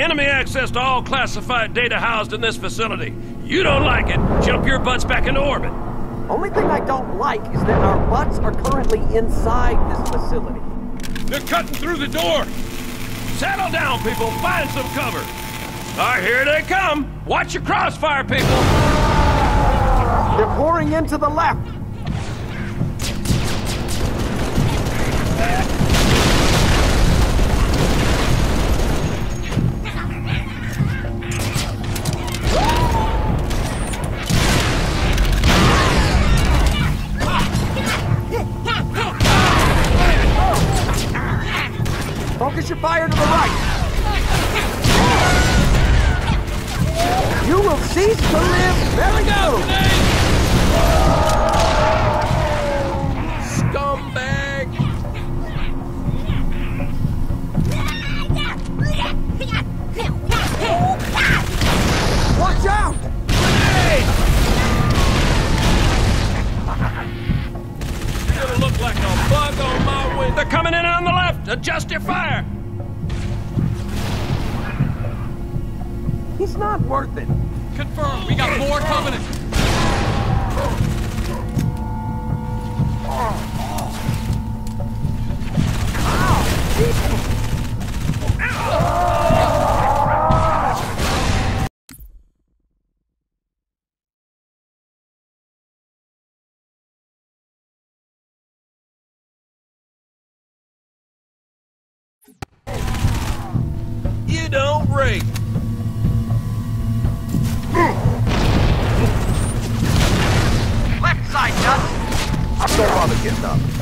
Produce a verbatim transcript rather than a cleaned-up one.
enemy access to all classified data housed in this facility. You don't like it, jump your butts back into orbit. Only thing I don't like is that our butts are currently inside this facility. They're cutting through the door. Settle down, people. Find some cover. All right, here they come. Watch your crossfire, people. They're pouring into the left. Focus your fire to the right. You will cease to live very soon. Scumbag! Watch out! Hey! You're gonna look like a bug on my wing. They're coming in on the left. Adjust your fire. He's not worth it. Confirmed. We got more Covenant. You don't rate. Left side, nuts. I'm so bother getting up.